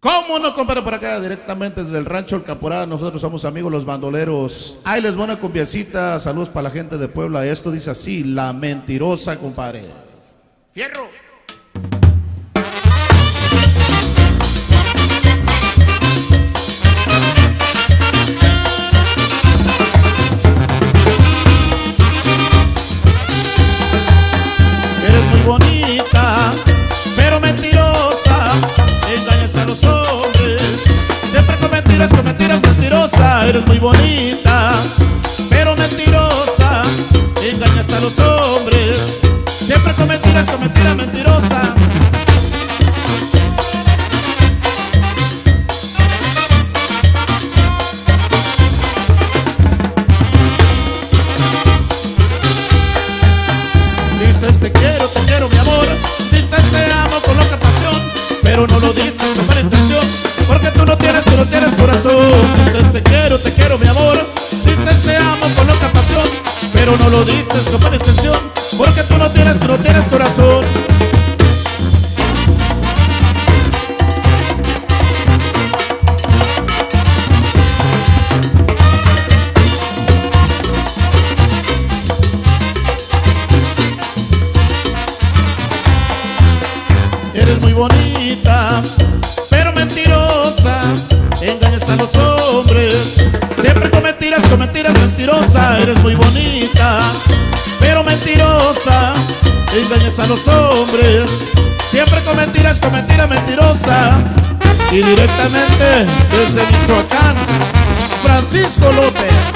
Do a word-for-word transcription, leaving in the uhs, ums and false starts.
¿Cómo no, compadre? Por acá, directamente desde el rancho El Caporal, nosotros somos amigos los bandoleros. Ahí les voy una cumbiacita, saludos para la gente de Puebla. Esto dice así, La Mentirosa, compadre. ¡Fierro! Eres muy bonita, pero mentirosa, engañas a los hombres, siempre con mentiras, con mentiras, mentirosa. Eres muy bonita, pero mentirosa, engañas a los hombres, siempre con mentiras, con mentiras, mentirosa. Dices te quiero, te quiero mi amor, dices te amo con loca pasión, pero no lo dices con mala intención, porque tú no tienes, tú no tienes corazón. Dices te quiero, te quiero mi amor, dices te amo con loca pasión, pero no lo dices con mala intención, porque tú no tienes, tú no tienes corazón. Eres muy bonita, pero mentirosa, engañas a los hombres, siempre con mentiras, con mentiras, mentirosa. Eres muy bonita, pero mentirosa, engañas a los hombres, siempre con mentiras, con mentiras, mentirosa. Y directamente desde Michoacán, Francisco López.